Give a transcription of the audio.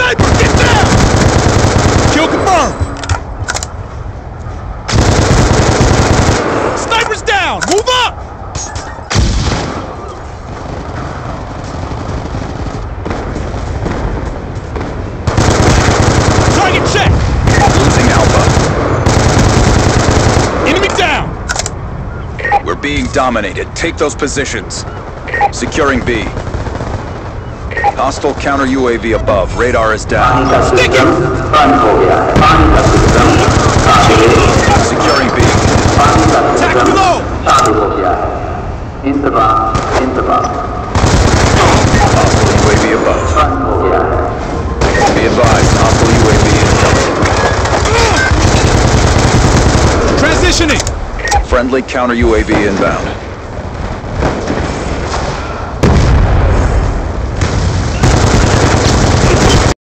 Sniper, get down! Kill confirmed! Sniper's down! Move up! Target check! Losing Alpha. Enemy down! We're being dominated. Take those positions. Securing B. Hostile counter UAV above. Radar is down. Stick it! Securing B. Attack below! Hostile UAV above. Be advised, hostile UAV incoming. Transitioning! Friendly counter UAV inbound.